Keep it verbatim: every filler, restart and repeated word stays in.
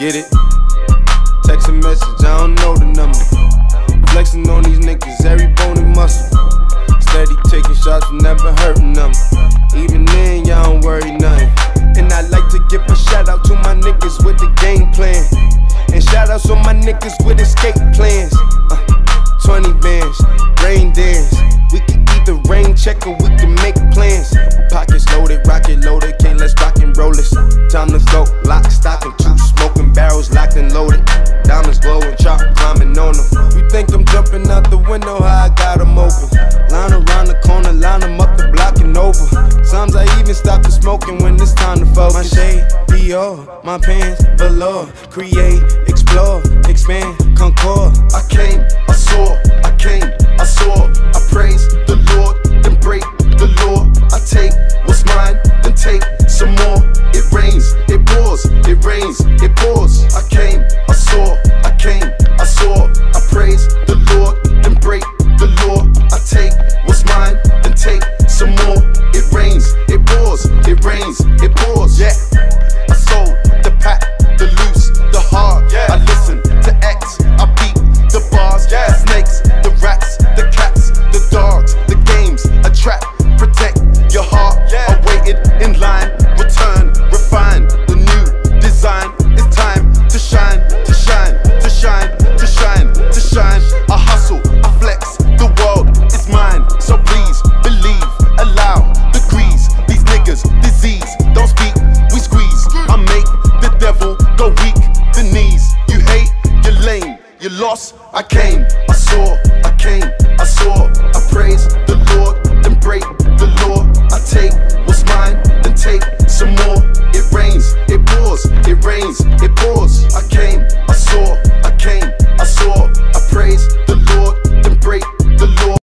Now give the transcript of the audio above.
Get it? Text a message, I don't know the number. Flexing on these niggas, every bone and muscle. Steady taking shots, never hurting them. Even then, y'all don't worry nothing. And I like to give a shout out to my niggas with the game plan. And shout outs on my niggas with escape plans. uh, twenty bands, rain dance. We can either rain check or we can make plans. Pockets loaded, rocket loaded, can't let's rock and roll this. Time to go, lock, stock, and two smoking barrels locked and loaded. Diamonds glowing, chop climbing on them. You think I'm jumping out the window, how I got them open. Line around the corner, line them up the block and over. Sometimes I even stop the smoking when it's time to focus. My shade, Dior, my pants, velour. Create, explore, expand, concord. I came, I saw, I came, I saw. I praise the Lord, then break the law. I take what's mine, then take some more. It rains, it pours, it rains, it pours. I came, I saw, I came, I saw. I praise the Lord, then break the law. I take what's mine, then take some more. It rains, it pours, it rains, it pours. Yeah, I sold the pack, the loose, the hard. Yeah. I listen to X, I beat the bars. Yeah. The snakes, the rats, the cats, the dogs, the games, a trap. Protect your heart. Yeah. I waited in line, return, refine the new design. It's time to shine, to shine, to shine, to shine, to shine. I hustle, I flex, the world is mine. So please believe, allow degrees. These niggas, disease, don't speak, we squeeze. I make the devil go weak, the knees. You hate, you're lame, you lost. I came, I saw.